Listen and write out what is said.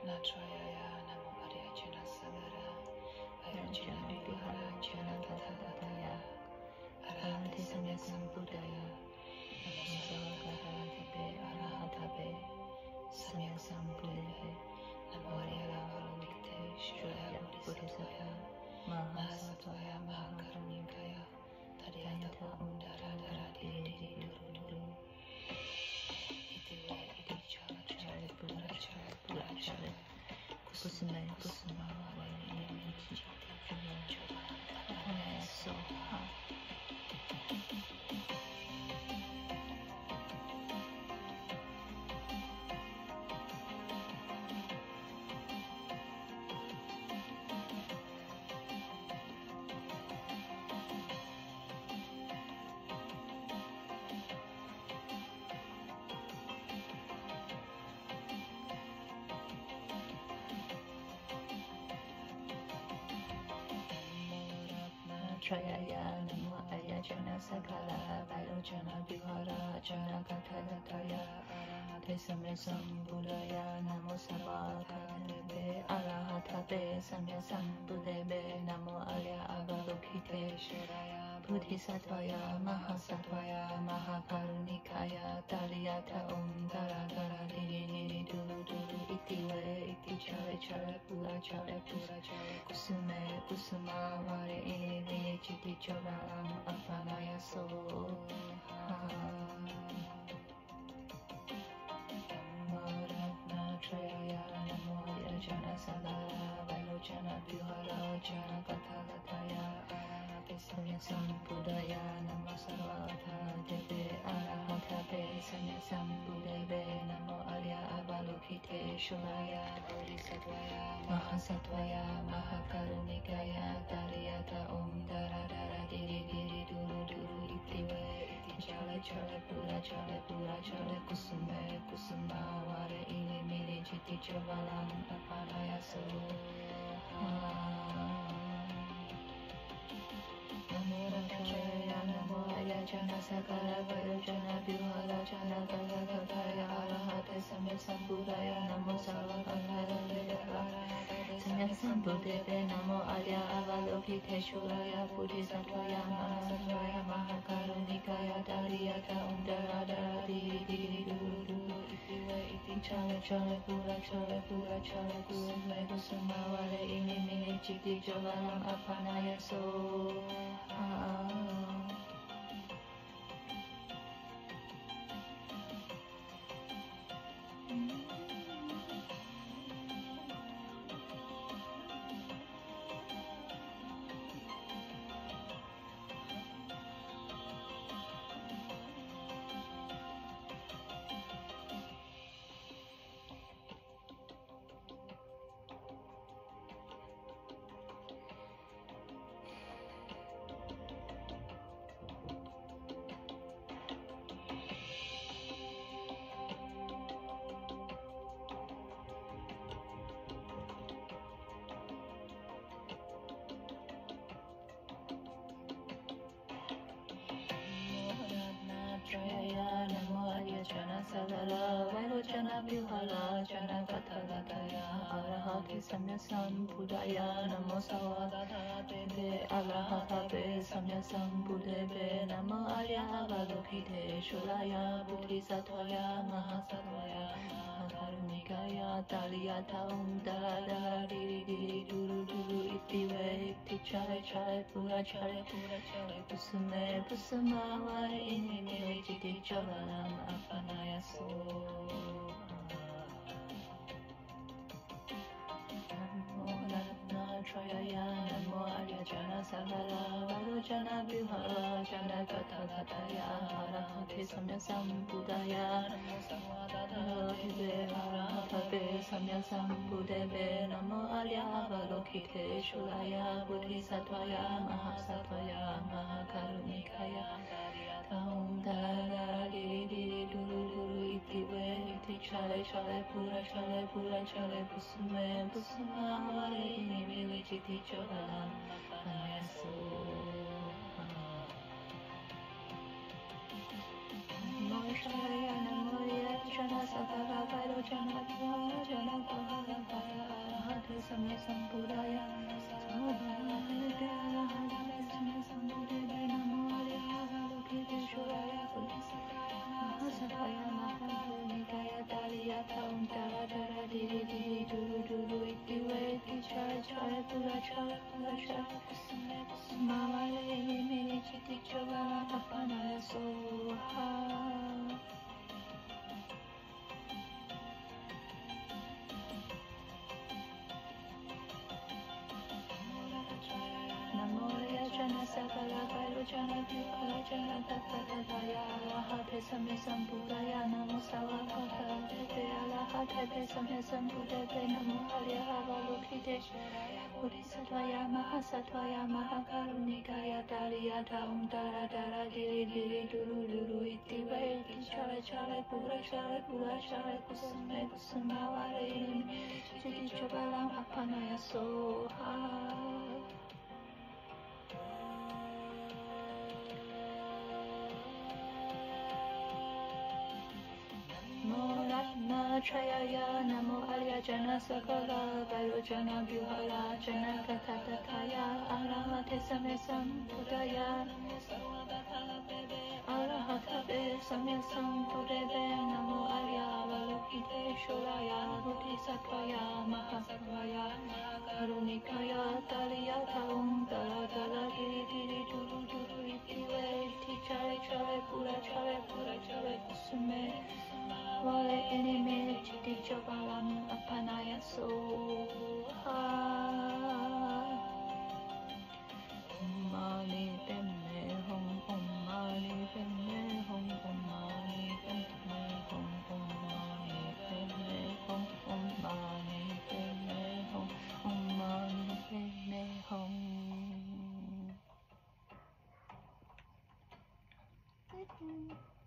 Natravaya Namo Ariyajana Sagara Vairojana Vihara Jana Tathagataya Arahati Samyasambuddhaya Namo Sarvagahatipe Arahatape Samyasambuddhaya Namo Avalokitesvara Bodhisattvaya Mahasatvaya Mahakarunikaya Tadhyata Undara Dara Diri Duru Duru Itiwe Iti Chala Chala Pura Chala Pura Chala Kusuma Kusuma Wani Chiti Java Java Soha. Trayaya Namo Ayajana Sakala Vairojana Vihara Jana Kathagataya Arahate Samyasambuddhaya Namo Sarvagahatipe Arahatape Samyasambuddhaya Namo Arya Avalokitesvara Bodhisattvaya Mahasatvaya Mahakarunikaya Tadhyata Dara Dara Diri Duru Duru Itiwe Iti Chale Chale Pura Chale Pura Chale Kusume Kusuma Vare Ini Chiti Choralam Apanaya Soha. Trayaya Namo Yajana Sagara Vairojana Vihara Jana Kathagataya Arahate Samyasambuddhaya Namo Sarvagahatipe Arahatape Samyasambuddhaya Namo Arya Avalokitesvara Bodhisattvaya Mahasatvaya Mahakarunikaya Tadhyata Dara Dara Diri Diri Duru Duru Itiwe Iti Chale Chale Pura Chale Pura Chale Kusume Kusuma Vare Ini Mili Chiti Chovalam Apanaya Soha. Namo Rajaya Namo Ayajana Sakara Vairojana Vihara Jana Kathagataya Arahate Samyasambuddhaya Namo Sarvagahatipe Arahate Samyasambuddhaya Namo Arya Avalokitesvara Bodhisattvaya Mahasatvaya Mahakarunikaya Tadhyata Dara Dara Diri Diri Duru Duru Itiwe Iti Chale Chale Pura Chale Pura Chale Kusume Kusuma Vare Ini Mini Chiti Chovalam Apanaya Soha. Trayaya Namo Ayajana Sagara Vairojana Vihara Jana Kathagataya Arahate Samyasambuddhaya Namo Sarvagahatipe Arahatape Samyasambuddhaya Namo Arya Avalokitesvara Bodhisattvaya Mahasatvaya Mahakarunikaya Tadhyata Dara Dara Diri Diri Duru Duru Itiwe Iti Chale Chale Pura Chale Pura Chale Kusume Kusuma Vare Ini Mili Chiti Chovalam Apanaya Soha. Trayaya Namo Ayajana Sagara Vairojana Vihara Jana Kathagataya Arahate Samyasambuddhaya Namo Sarvagahatipe Arahatape Samyasambuddhaya Namo Arya Avalokitesvara Bodhisattvaya Mahasatvaya Mahakarunikaya Tadhyata Dara Diri Diri Duru Duru Itiwe Iti Chale Chale Pura Chale Pura Chale Kusume Kusuma Vare Ini Mili Chiti Chovalam Apanaya Soha. Namo Shaya Namo Yajana Sakara Vairojana Jana Dvara Jana Dvara Arahate Samya Sambuddhaya Sambuddhaya Arahate Samya Sambuddhaya Namo Avalokitesvara Mahasataya Mahanikaya Daliyata Untara Dara Diri Diri Duru Duru Iti Veti Chara Chara Pura Chara Pura Chara Mawale Imi Chiti Chavana Apanaya Soha Jana Sakala Vairo Jana Dipala Jana Tattadaya Arahate Samya Sambuddhaya Namo Savakata Dete Arahate Samya Sambuddhaya Namo Arya Avalokitesvara Bodhisattvaya Mahasattvaya Mahakarunikaya Daliyata Untara Dara Diri Diri Duru Duru Iti Veti Chara Chara Pura Chara Pura Chara Kusame Kusama Vare Chiti Chabalam Apanaya Soha Namo Chayaya Namo Arya Jana Sakala Vairo Jana Vyuhala Jana Katataya Arahate Samya Sambuddhaya Arahate Samya Sambuddhaya Namo Arya Avalokitesvara Bodhisattvaya Mahasattvaya Karunikaya Daliyata Untara Dara Diri Diri Duru Duru Iti Veti Chare Chare Pura Chare Pura Chare Kusame Vale Enime Chiti Chavalam Apanaya Soha Om Mani Padme Hum Om Mani Padme Hum Om Mani Padme Hum Om Mani Padme Hum Om Mani Padme Hum Om Mani Padme Hum